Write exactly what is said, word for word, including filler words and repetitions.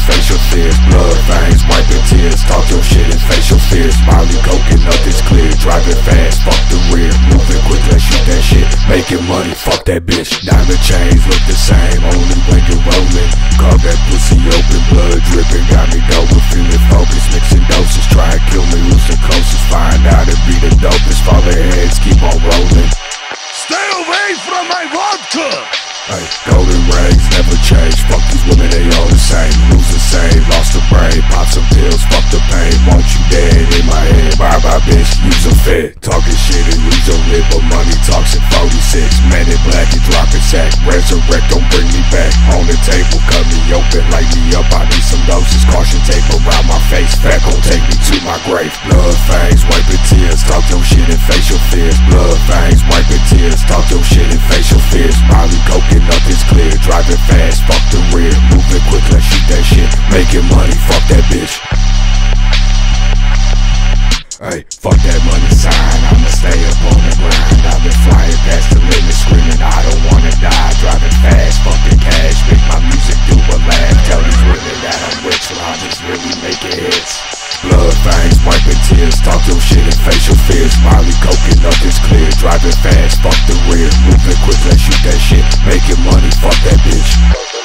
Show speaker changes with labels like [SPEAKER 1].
[SPEAKER 1] face your fears. Blood veins, wiping tears, talk your shit and face your fears. Molly coking, nothing's clear, driving fast, fuck the rear. Moving quick, let's shoot that shit, making money, fuck that bitch. Diamond chains look the same, only when you're rolling. Carve that pussy open, blood dripping, got me going, feeling focused, mixing doses. Try and kill me, who's the closest, find out and be the dopest. Falling heads, keep on rolling.
[SPEAKER 2] Stay away from my vodka!
[SPEAKER 1] Hey, golden rings never change. Fuck these women, they all the same. Lose the same, lost the brain. Pop some pills, fuck the pain. Want you dead in my head. Bye bye bitch, use a fit. Talking shit and lose your lip, but money talks in forty-six. Man in black and dropping sack. Resurrect, don't bring me back. On the table, cut me open, light me up. I need some doses. Caution tape around my face. Fat gon' take me to my grave. Blood fangs, wiping tears. Talk your shit and face your fears. Blood fangs, wiping tears. Talk your shit and face your fears. Molly coking, nothing's clear, driving fast, fuck the rear. Moving quick, let's shoot that shit, making money, fuck that bitch. Hey, fuck that money sign, I'ma stay up on the grind. I've been flying past the limit, screaming I don't wanna die. Driving fast, fucking cash, make my music do a laugh. Tell these women that I'm rich, but I'm just really making hits. Blood veins, wiping tears, talk your shit and face your fears. Molly coking, nothing's clear, driving fast, fuck the rear. Moving quick, let's shoot that shit, making money, fuck that bitch.